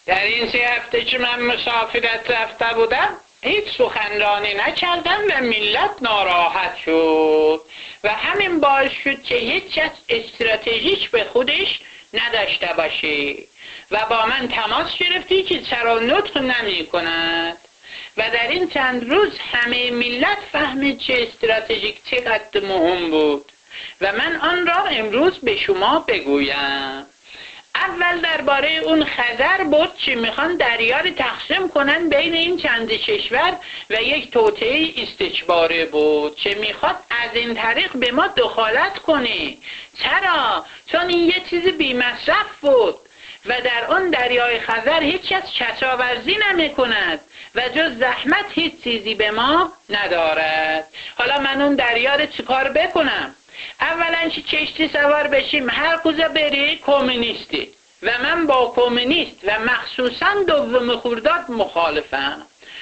در این 3 هفته که من مسافرت رفته بودم هیچ سخنرانی نکردم و ملت ناراحت شد و همین باعث شد که هیچ کس استراتژیک به خودش نداشته باشه و با من تماس گرفتی که چرا نطق نمی کند و در این چند روز همه ملت فهمید که استراتژیک چقدر مهم بود و من آن را امروز به شما بگویم. اول درباره اون خزر بود که میخوان دریا رو تقسیم کنن بین این چند کشور و یک توطئه استکباری بود که میخواد از این طریق به ما دخالت کنه. چرا؟ چون این یه چیز بی‌مصرف بود و در اون دریای خزر هیچ کس کشاورزی نمی کند و جز زحمت هیچ چیزی به ما ندارد. حالا من اون دریا رو چیکار بکنم؟ اولا که کشتی سوار بشیم هر کجا بری کمونیستی و من با کمونیست و مخصوصا دوم خرداد مخالفم.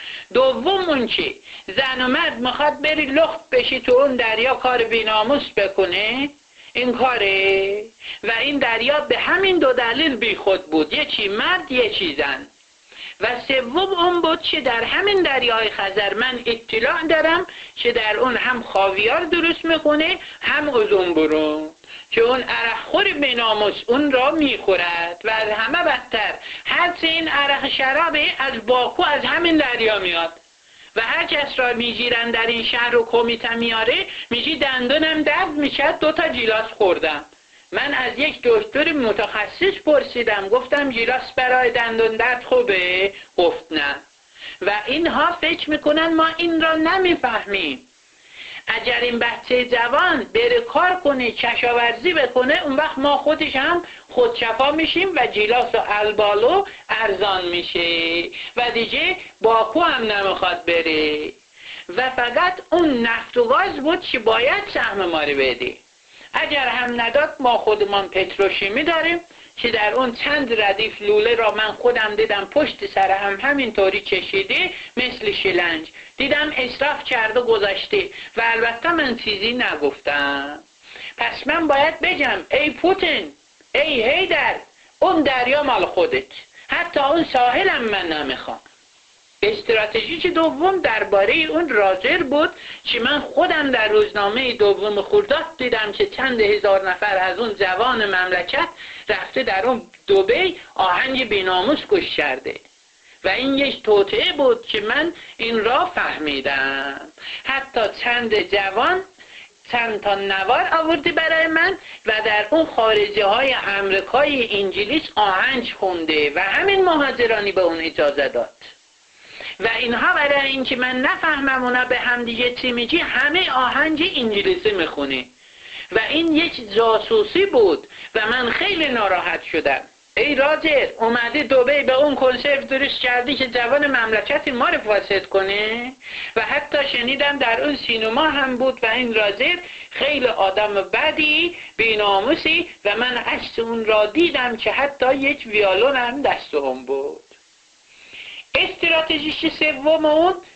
دوم اون که زن و مرد میخواد بری لخت بشی تو اون دریا کار بی‌ناموس بکنه این کاره و این دریا به همین 2 دلیل بی خود بود، یکی مرد یکی زن. و سوم اون بود که در همین دریای خزر من اطلاع دارم که در اون هم خاویار درست میکنه هم اوزنبرون که اون عرقخور بی‌ناموس اون را میخورد و از همه بدتر هرچه این عرق شرابه از باکو از همین دریا میاد و هر کس را میگیرن در این شهر و کمیته میاره میگی دندونم درد میشد 2 تا گیلاس خوردم. من از یک دکتر متخصص پرسیدم گفتم گیلاس برای دندون درد خوبه؟ گفت نه. و اینها فکر میکنن ما این را نمیفهمیم. اگر این بچه جوان بره کار کنه کشاورزی بکنه اون وقت ما خودش هم خودشفا میشیم و گیلاس و البالو ارزان میشه و دیگه باکو هم نمیخواد بره و فقط اون نفت و گاز بود که باید سهم ما رو بده. اگر هم نداد ما خودمان پتروشیمی داریم که در اون چند ردیف لوله را من خودم دیدم پشت سر هم همینطوری کشیده مثل شلنج، دیدم اسراف کرده گذاشته و البته من چیزی نگفتم. پس من باید بگم ای پوتین ای هیدر اون دریا مال خودت، حتی اون ساحلم من نمیخوام. استراتژی دوم درباره اون راجر بود که من خودم در روزنامه دوم خرداد دیدم که چند هزار نفر از اون جوان مملکت رفته در اون دبی آهنگ بی‌ناموس گوش کرده و این یک توطئه بود که من این را فهمیدم. حتی چند جوان چند تا نوار آوردی برای من و در اون خارجه های امریکای انگلیس آهنگ خونده و همین مهاجرانی به اون اجازه داد و اینها برای اینکه من نفهمم اونا به هم دیگه چی میگی همه آهنگ انگلیسی میخونه و این یک جاسوسی بود و من خیلی ناراحت شدم. ای راجر اومدی دبی به اون کنسرت درست کردی که جوان مملکت ما رو فاسد کنه و حتی شنیدم در اون سینما هم بود و این راجر خیلی آدم بدی بی‌ناموسی و من عکس اون را دیدم که حتی یک ویولون هم دست اون بود. استراتژی سوم اون